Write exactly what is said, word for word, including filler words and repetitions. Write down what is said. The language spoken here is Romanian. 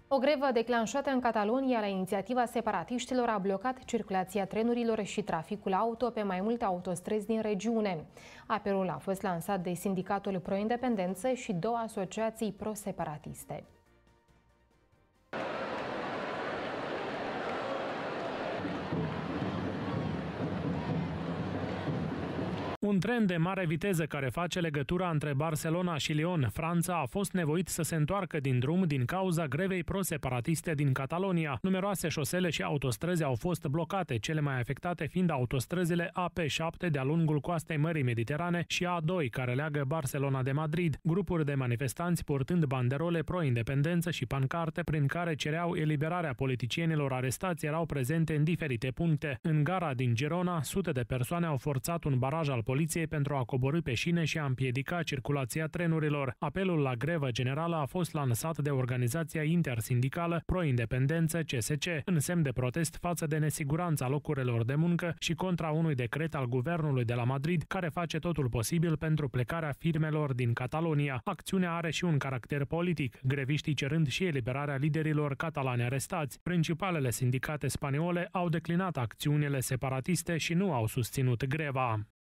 O grevă declanșată în Catalonia la inițiativa separatiștilor a blocat circulația trenurilor și traficul auto pe mai multe autostrăzi din regiune. Apelul a fost lansat de Sindicatul Pro-Independență și două asociații pro-separatiste. Un tren de mare viteză care face legătura între Barcelona și Lyon, Franța, a fost nevoit să se întoarcă din drum din cauza grevei pro-separatiste din Catalonia. Numeroase șosele și autostrăzi au fost blocate, cele mai afectate fiind autostrăzile A P șapte de-a lungul coastei Mării Mediterane și A doi, care leagă Barcelona de Madrid. Grupuri de manifestanți purtând banderole pro-independență și pancarte prin care cereau eliberarea politicienilor arestați erau prezente în diferite puncte. În gara din Girona, sute de persoane au forțat un baraj al poliției pentru a coborî pe șine și a împiedica circulația trenurilor. Apelul la grevă generală a fost lansat de organizația intersindicală Pro-Independență C S C, în semn de protest față de nesiguranța locurilor de muncă și contra unui decret al guvernului de la Madrid care face totul posibil pentru plecarea firmelor din Catalonia. Acțiunea are și un caracter politic, greviștii cerând și eliberarea liderilor catalani arestați. Principalele sindicate spaniole au declinat acțiunile separatiste și nu au susținut greva.